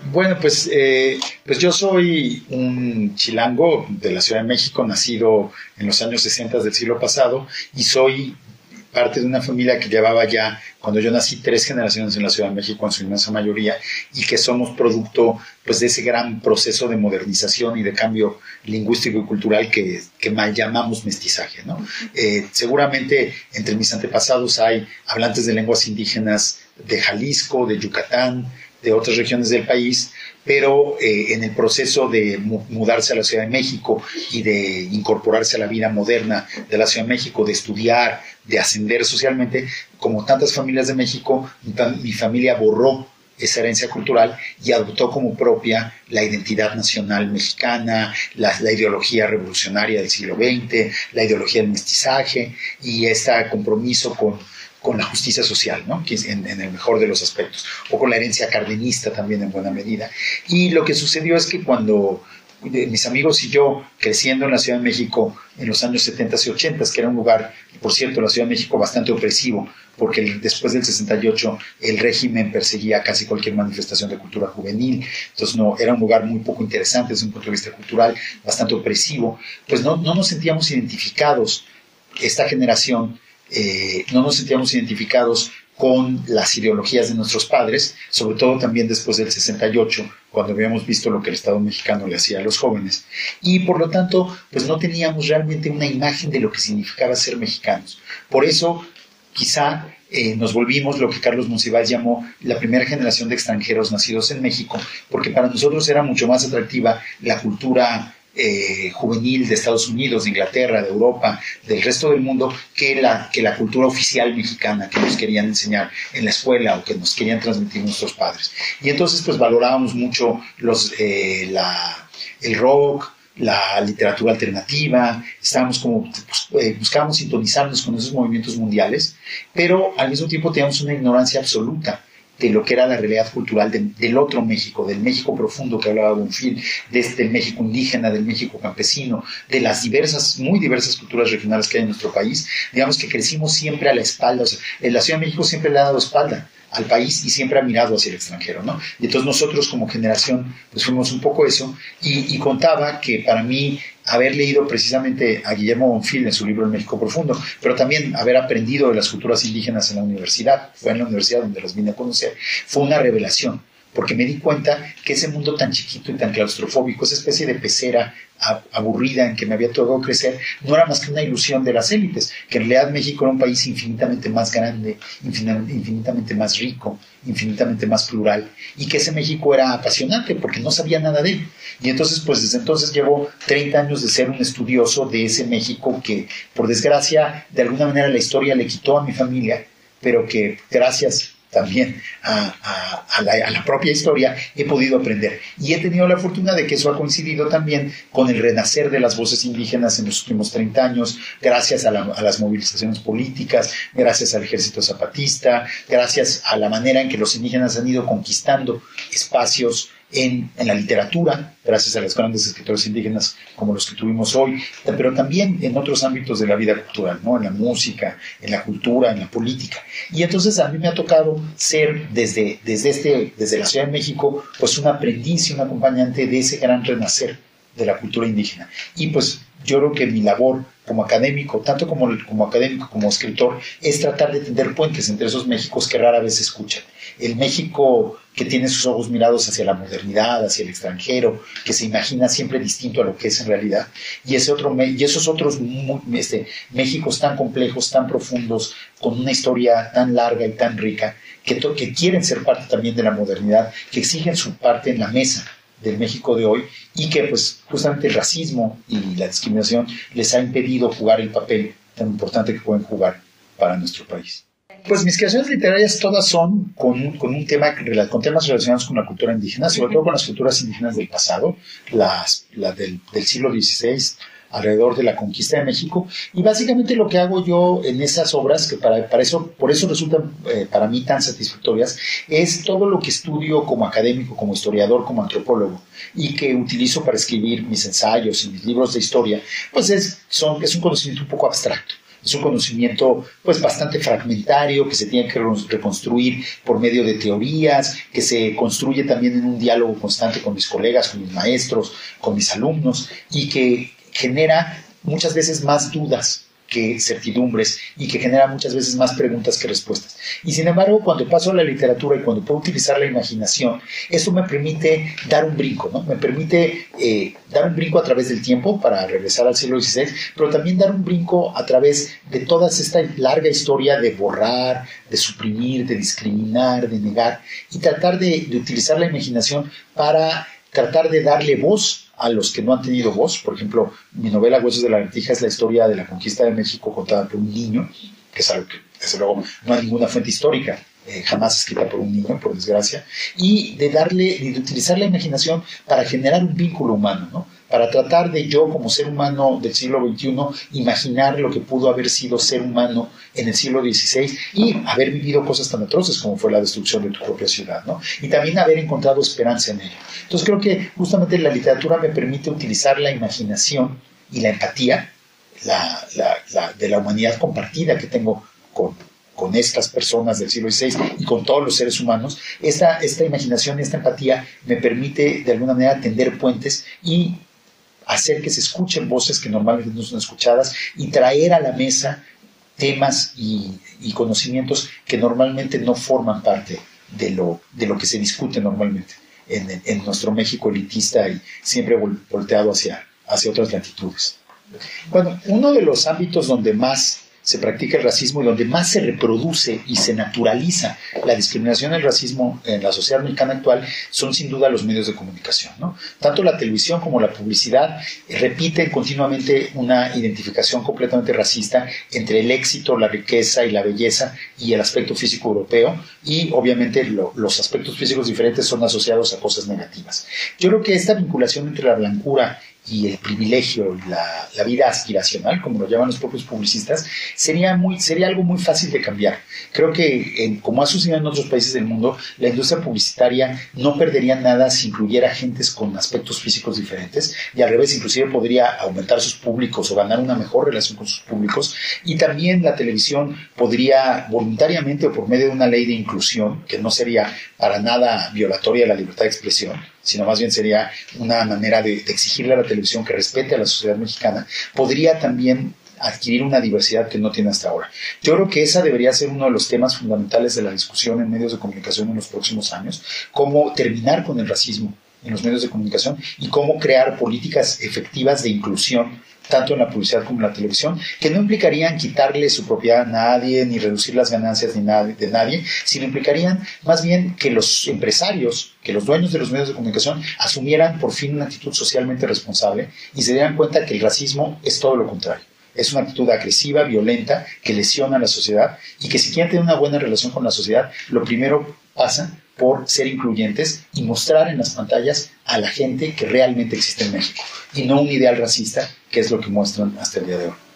Bueno, pues yo soy un chilango de la Ciudad de México, nacido en los años 60 del siglo pasado, y soy parte de una familia que llevaba ya, cuando yo nací, 3 generaciones en la Ciudad de México, en su inmensa mayoría, y que somos producto pues, de ese gran proceso de modernización y de cambio lingüístico y cultural que mal llamamos mestizaje, ¿no? Seguramente entre mis antepasados hay hablantes de lenguas indígenas de Jalisco, de Yucatán, de otras regiones del país, pero en el proceso de mudarse a la Ciudad de México y de incorporarse a la vida moderna de la Ciudad de México, de estudiar, de ascender socialmente, como tantas familias de México, mi familia borró esa herencia cultural y adoptó como propia la identidad nacional mexicana, la ideología revolucionaria del siglo XX, la ideología del mestizaje y este compromiso con la justicia social, ¿no? Que es en el mejor de los aspectos, o con la herencia cardenista también en buena medida. Y lo que sucedió es que cuando mis amigos y yo, creciendo en la Ciudad de México en los años 70 y 80, que era un lugar, por cierto, la Ciudad de México bastante opresivo, porque después del 68 el régimen perseguía casi cualquier manifestación de cultura juvenil, entonces no, era un lugar muy poco interesante desde un punto de vista cultural, bastante opresivo, pues no nos sentíamos identificados, esta generación, no nos sentíamos identificados con las ideologías de nuestros padres, sobre todo también después del 68, cuando habíamos visto lo que el Estado mexicano le hacía a los jóvenes. Y por lo tanto, pues no teníamos realmente una imagen de lo que significaba ser mexicanos. Por eso, quizá nos volvimos lo que Carlos Monsiváis llamó la primera generación de extranjeros nacidos en México, porque para nosotros era mucho más atractiva la cultura juvenil de Estados Unidos, de Inglaterra, de Europa, del resto del mundo, que la cultura oficial mexicana que nos querían enseñar en la escuela o que nos querían transmitir nuestros padres. Y entonces pues valorábamos mucho el rock, la literatura alternativa, buscábamos sintonizarnos con esos movimientos mundiales, pero al mismo tiempo teníamos una ignorancia absoluta de lo que era la realidad cultural del otro México, del México profundo que hablaba Bonfil, del México indígena, del México campesino, de las muy diversas culturas regionales que hay en nuestro país. Digamos que crecimos siempre a la espalda, o sea, en la Ciudad de México siempre le ha dado espalda al país y siempre ha mirado hacia el extranjero, ¿no? Y entonces nosotros como generación pues fuimos un poco eso, y contaba que para mí haber leído precisamente a Guillermo Bonfil en su libro El México Profundo, pero también haber aprendido de las culturas indígenas en la universidad, fue en la universidad donde las vine a conocer, fue una revelación, porque me di cuenta que ese mundo tan chiquito y tan claustrofóbico, esa especie de pecera aburrida en que me había tocado crecer, no era más que una ilusión de las élites, que en realidad México era un país infinitamente más grande, infinitamente más rico, infinitamente más plural, y que ese México era apasionante porque no sabía nada de él. Y entonces, pues desde entonces llevo 30 años de ser un estudioso de ese México que, por desgracia, de alguna manera la historia le quitó a mi familia, pero que gracias también a la propia historia he podido aprender, y he tenido la fortuna de que eso ha coincidido también con el renacer de las voces indígenas en los últimos 30 años, gracias a las movilizaciones políticas, gracias al ejército zapatista, gracias a la manera en que los indígenas han ido conquistando espacios en la literatura, gracias a los grandes escritores indígenas como los que tuvimos hoy, pero también en otros ámbitos de la vida cultural, ¿no? En la música, en la cultura, en la política. Y entonces a mí me ha tocado ser desde la Ciudad de México pues un aprendiz y un acompañante de ese gran renacer de la cultura indígena. Y pues yo creo que mi labor como académico, tanto como académico como escritor, es tratar de tender puentes entre esos Méxicos que rara vez se escuchan. El México que tiene sus ojos mirados hacia la modernidad, hacia el extranjero, que se imagina siempre distinto a lo que es en realidad, y esos otros Méxicos tan complejos, tan profundos, con una historia tan larga y tan rica, que quieren ser parte también de la modernidad, que exigen su parte en la mesa del México de hoy, y que pues justamente el racismo y la discriminación les ha impedido jugar el papel tan importante que pueden jugar para nuestro país. Pues mis creaciones literarias todas son con temas relacionados con la cultura indígena, sobre todo con las culturas indígenas del pasado, del siglo XVI, alrededor de la conquista de México, y básicamente lo que hago yo en esas obras, que por eso resultan para mí tan satisfactorias, es todo lo que estudio como académico, como historiador, como antropólogo, y que utilizo para escribir mis ensayos y mis libros de historia, pues es un conocimiento un poco abstracto. Es un conocimiento pues bastante fragmentario, que se tiene que reconstruir por medio de teorías, que se construye también en un diálogo constante con mis colegas, con mis maestros, con mis alumnos, y que genera muchas veces más dudas que certidumbres y que genera muchas veces más preguntas que respuestas. Y sin embargo, cuando paso a la literatura y cuando puedo utilizar la imaginación, eso me permite dar un brinco, ¿no? Me permite dar un brinco a través del tiempo para regresar al siglo XVI, pero también dar un brinco a través de toda esta larga historia de borrar, de suprimir, de discriminar, de negar, y tratar de utilizar la imaginación para tratar de darle voz a los que no han tenido voz. Por ejemplo, mi novela Huesos de la Lagartija es la historia de la conquista de México contada por un niño, que es algo que, desde luego, no hay ninguna fuente histórica jamás escrita por un niño, por desgracia, y de utilizar la imaginación para generar un vínculo humano, ¿no? Para tratar de yo, como ser humano del siglo XXI, imaginar lo que pudo haber sido ser humano en el siglo XVI y haber vivido cosas tan atroces como fue la destrucción de tu propia ciudad, ¿no? Y también haber encontrado esperanza en ello. Entonces creo que justamente la literatura me permite utilizar la imaginación y la empatía de la humanidad compartida que tengo con estas personas del siglo XVI y con todos los seres humanos. Esta imaginación y esta empatía me permite de alguna manera tender puentes y hacer que se escuchen voces que normalmente no son escuchadas y traer a la mesa temas y conocimientos que normalmente no forman parte de lo que se discute normalmente en nuestro México elitista y siempre volteado hacia otras latitudes. Bueno, uno de los ámbitos donde más se practica el racismo y donde más se reproduce y se naturaliza la discriminación y el racismo en la sociedad mexicana actual son sin duda los medios de comunicación, ¿no? Tanto la televisión como la publicidad repiten continuamente una identificación completamente racista entre el éxito, la riqueza y la belleza y el aspecto físico europeo, y obviamente los aspectos físicos diferentes son asociados a cosas negativas. Yo creo que esta vinculación entre la blancura y el privilegio, la vida aspiracional, como lo llaman los propios publicistas, sería algo muy fácil de cambiar. Creo que, como ha sucedido en otros países del mundo, la industria publicitaria no perdería nada si incluyera agentes con aspectos físicos diferentes, y al revés, inclusive podría aumentar sus públicos o ganar una mejor relación con sus públicos. Y también la televisión podría voluntariamente o por medio de una ley de inclusión, que no sería para nada violatoria de la libertad de expresión, sino más bien sería una manera de exigirle a la televisión que respete a la sociedad mexicana, podría también adquirir una diversidad que no tiene hasta ahora. Yo creo que esa debería ser uno de los temas fundamentales de la discusión en medios de comunicación en los próximos años, cómo terminar con el racismo en los medios de comunicación y cómo crear políticas efectivas de inclusión tanto en la publicidad como en la televisión, que no implicarían quitarle su propiedad a nadie, ni reducir las ganancias de nadie, sino implicarían más bien que los empresarios, que los dueños de los medios de comunicación asumieran por fin una actitud socialmente responsable y se dieran cuenta que el racismo es todo lo contrario. Es una actitud agresiva, violenta, que lesiona a la sociedad, y que si quieren tener una buena relación con la sociedad, lo primero pasa por ser incluyentes y mostrar en las pantallas a la gente que realmente existe en México, y no un ideal racista, que es lo que muestran hasta el día de hoy.